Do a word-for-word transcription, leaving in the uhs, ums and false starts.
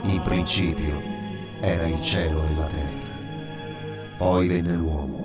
In principio era il cielo e la terra. Poi venne l'uomo